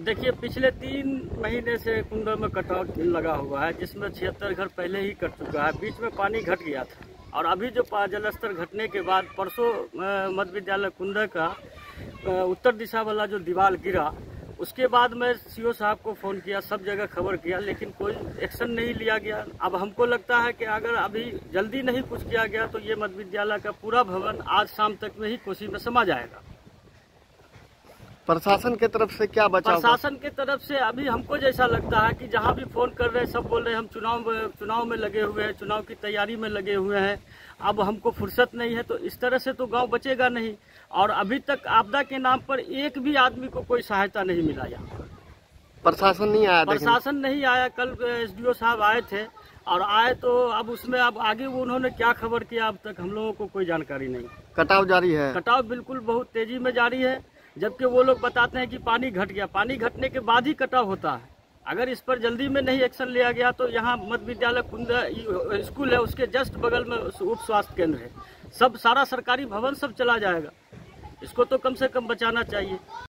देखिए, पिछले 3 महीने से कुंडों में कटाव लगा हुआ है, जिसमें 76 घर पहले ही कट चुका है। बीच में पानी घट गया था और अभी जो जल स्तर घटने के बाद परसों मध्य विद्यालय कुंडा का उत्तर दिशा वाला जो दीवार गिरा, उसके बाद मैं सीओ साहब को फ़ोन किया, सब जगह खबर किया, लेकिन कोई एक्शन नहीं लिया गया। अब हमको लगता है कि अगर अभी जल्दी नहीं कुछ किया गया तो ये मध्य विद्यालय का पूरा भवन आज शाम तक में ही कोसी में समा जाएगा। प्रशासन के तरफ से क्या बचाव? प्रशासन के तरफ से अभी हमको जैसा लगता है कि जहाँ भी फोन कर रहे हैं सब बोल रहे हैं हम चुनाव में लगे हुए हैं, चुनाव की तैयारी में लगे हुए हैं, अब हमको फुर्सत नहीं है। तो इस तरह से तो गांव बचेगा नहीं। और अभी तक आपदा के नाम पर एक भी आदमी को कोई सहायता नहीं मिला यहाँ। प्रशासन नहीं आया? प्रशासन नहीं आया। कल SDO साहब आए थे और आए तो अब उसमें अब आगे उन्होंने क्या खबर किया अब तक हम लोगों को कोई जानकारी नहीं। कटाव जारी है? कटाव बिल्कुल बहुत तेजी में जारी है, जबकि वो लोग बताते हैं कि पानी घट गया। पानी घटने के बाद ही कटाव होता है। अगर इस पर जल्दी में नहीं एक्शन लिया गया तो यहाँ मध्य विद्यालय कुंडा स्कूल है, उसके जस्ट बगल में उप स्वास्थ्य केंद्र है, सब सारा सरकारी भवन सब चला जाएगा। इसको तो कम से कम बचाना चाहिए।